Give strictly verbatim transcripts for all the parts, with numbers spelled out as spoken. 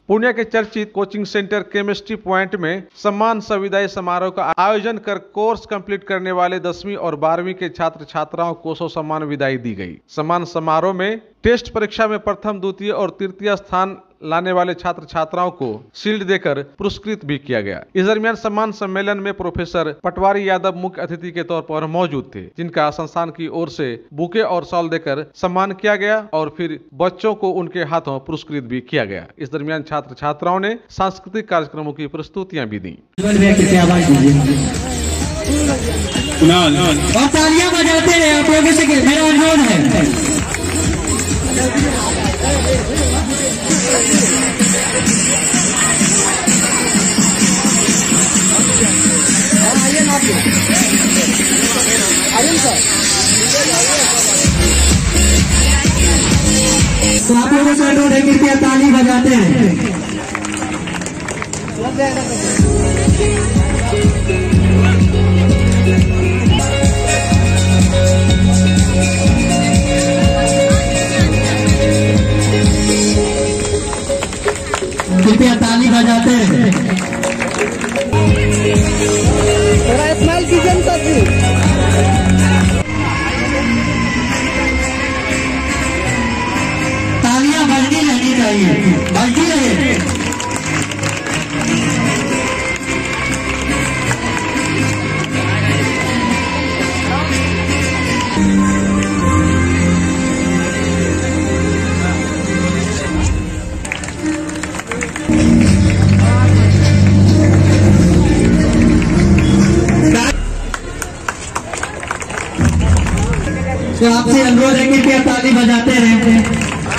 पूर्णिया के चर्चित coaching centre chemistry point में सम्मान संविदाई समारोह का आयोजन कर कोर्स कंप्लीट करने वाले दसवीं और बारहवीं के छात्र छात्राओं को सौ सम्मान विदाई दी गई। सम्मान समारोह में टेस्ट परीक्षा में प्रथम, द्वितीय और तृतीय स्थान लाने वाले छात्र छात्राओं को शील्ड देकर पुरस्कृत भी किया गया। इस दरमियान सम्मान सम्मेलन में प्रोफेसर पटवारी यादव मुख्य अतिथि के तौर पर मौजूद थे, जिनका संस्थान की ओर से बुके और शॉल देकर सम्मान किया गया और फिर बच्चों को उनके हाथों पुरस्कृत भी किया गया। इस दरमियान छात्र छात्राओं ने सांस्कृतिक कार्यक्रमों की प्रस्तुतियां भी दी। तालियां बजाते रहे आप लोगों से मेरा अनुरोध है। तो आप लोगों से अनुरोध है कृपया ताली बजाते हैं। कृपया ताली बजाते हैं। थोड़ा स्माइल कीजिए सबकी। तालियां बजनी रहनी चाहिए, बजती रहे। तो आपसे अनुरोध है कि आप ताली बजाते रहें।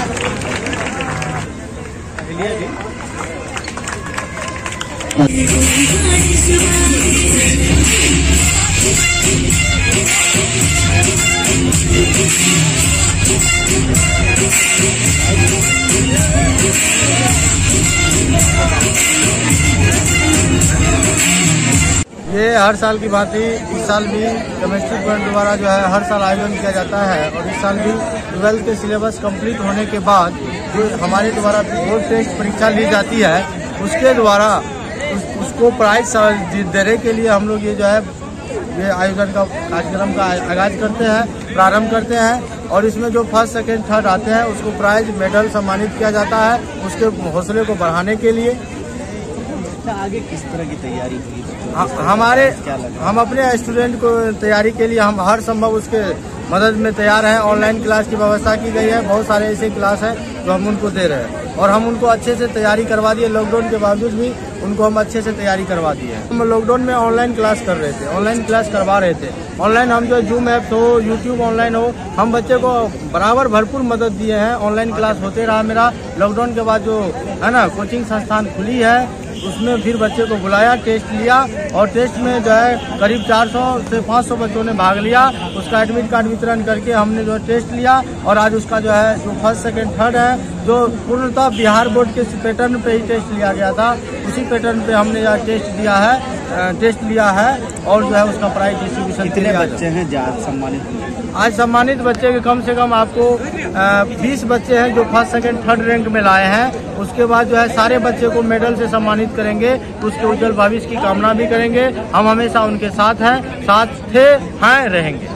ये हर साल की बात ही इस साल भी केमिस्ट्री पॉइंट द्वारा जो है हर साल आयोजन किया जाता है और इस साल भी ट्वेल्थ के सिलेबस कंप्लीट होने के बाद जो हमारे द्वारा बोर्ड टेस्ट परीक्षा ली जाती है उसके द्वारा उस, उसको प्राइज देने के लिए हम लोग ये जो है ये आयोजन का कार्यक्रम का आगाज करते हैं, प्रारंभ करते हैं और इसमें जो फर्स्ट सेकेंड थर्ड आते हैं उसको प्राइज मेडल सम्मानित किया जाता है उसके हौसले को बढ़ाने के लिए। आगे किस तरह की तैयारी हुई? हमारे हम अपने स्टूडेंट को तैयारी के लिए हम हर संभव उसके मदद में तैयार हैं। ऑनलाइन क्लास की व्यवस्था की गई है, बहुत सारे ऐसे क्लास हैं जो हम उनको दे रहे हैं और हम उनको अच्छे से तैयारी करवा दिए। लॉकडाउन के बावजूद भी उनको हम अच्छे से तैयारी करवा दिए। हम लॉकडाउन में ऑनलाइन क्लास कर रहे थे, ऑनलाइन क्लास करवा रहे थे। ऑनलाइन हम जो जूम ऐप्स हो, यूट्यूब ऑनलाइन हो, हम बच्चे को बराबर भरपूर मदद दिए हैं। ऑनलाइन क्लास होते रहा मेरा। लॉकडाउन के बाद जो है ना कोचिंग संस्थान खुली है उसमें फिर बच्चे को बुलाया, टेस्ट लिया और टेस्ट में जो है करीब चार सौ से पाँच सौ बच्चों ने भाग लिया। उसका एडमिट कार्ड वितरण करके हमने जो टेस्ट लिया और आज उसका जो है जो फर्स्ट सेकंड थर्ड है जो पूर्णतः बिहार बोर्ड के पैटर्न पे ही टेस्ट लिया गया था, उसी पैटर्न पे हमने यहाँ टेस्ट दिया है, टेस्ट लिया है और जो है उसका प्राइज डिस्ट्रीब्यूशन। कितने बच्चे हैं आज सम्मानित? आज सम्मानित बच्चे के कम से कम आपको बीस बच्चे हैं जो फर्स्ट सेकंड थर्ड रैंक में लाए हैं। उसके बाद जो है सारे बच्चे को मेडल से सम्मानित करेंगे, उसके उज्जवल भविष्य की कामना भी करेंगे। हम हमेशा उनके साथ हैं, साथ थे, हैं, रहेंगे।